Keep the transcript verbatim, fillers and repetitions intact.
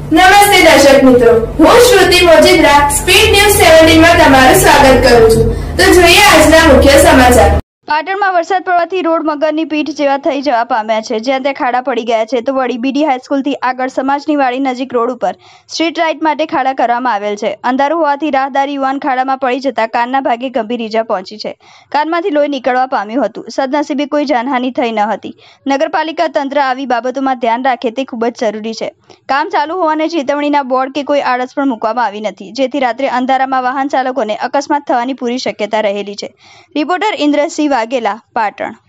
નમસ્તે દર્શક મિત્રો, હું Shruti Mojidra speed news seventeen માં તમારું સ્વાગત કરું છું। તો જોઈએ આજના મુખ્ય સમાચાર। પાટણમાં વરસાદ પડવાથી રોડ મગરની પીઠ જેવા થઈ જવા પામ્યા છે, જ્યાં ત્યાં ખાડા પડી ગયા છે। તો વળી બીડી હાઈસ્કૂલથી આગળ સમાજની વાડી નજીક રોડ ઉપર સ્ટ્રીટ લાઇટ માટે ખાડા કરવામાં આવેલ છે। અંધારું હોવાથી રાહદારી યુવાન ખાડામાં પડી જતા કારના ભાગે ગંભીર ઈજા પહોંચી છે। કારમાંથી લોહી નીકળવા પામ્યું હતું। સદનસીબે કોઈ જાનહાનિ થઈ ન હતી। નગરપાલિકા તંત્ર આવી બાબતોમાં ધ્યાન રાખે તે ખૂબ જ જરૂરી છે। કામ ચાલુ હોવાને ચેતવણીના બોર્ડ કે કોઈ આળસ પણ મૂકવામાં આવી નથી, જેથી રાત્રે અંધારામાં વાહન ચાલકોને અકસ્માત થવાની પૂરી શક્યતા રહેલી છે। રિપોર્ટર ઇન્દ્રસિંહ વાઘેલા, પાટણ।